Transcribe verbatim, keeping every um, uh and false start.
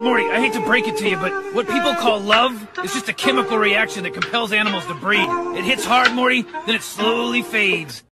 Morty, I hate to break it to you, but what people call love is just a chemical reaction that compels animals to breed. It hits hard, Morty, then it slowly fades.